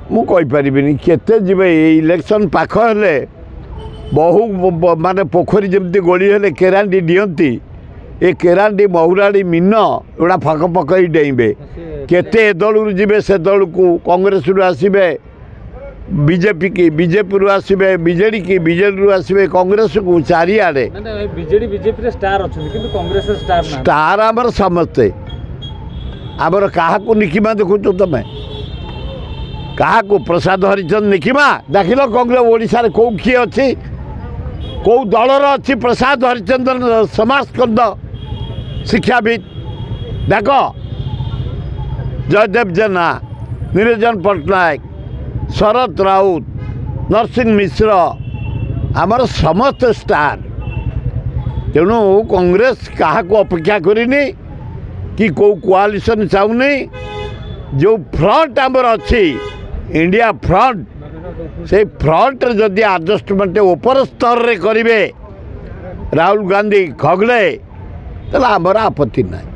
मुझे केते जीवे इलेक्शन पाख हेले बहु माने पोखरी जमती गोली हेले केरांडी दियंती ए केरांडी महुराड़ी मीन एड़ा फक फक डेइबे केते दल जीवे से दल को कांग्रेस रु आसबे बीजेपी की बीजेपी रु आसबे बीजेडी की बीजेडी रु आसबे कांग्रेस को चारिआडे बीजेडी बीजेपी स्टार अछि किंतु कांग्रेस स्टार आमर समस्ते आमर कहा को निकिमा देखु तुम क्या प्रसाद हरिचंद निकिमा देख लो कांग्रेस ओडिशा कौ किए अच्छी कौ दलर अच्छी प्रसाद हरिचंद्र समाजकंद शिक्षाविद देख जयदेव जेना निरंजन पट्टनायक शरद राउत नरसिंह मिश्र आमर समस्त स्टार तेणु कांग्रेस क्या अपेक्षा करनी कि कौ कोआलिशन चाहूनी जो फ्रंट आमर अच्छी इंडिया फ्रंट से फ्रंट जदि आडजस्टमेंट ऊपर स्तर रे करेंगे राहुल गांधी खगले तो आमर आपत्ति ना।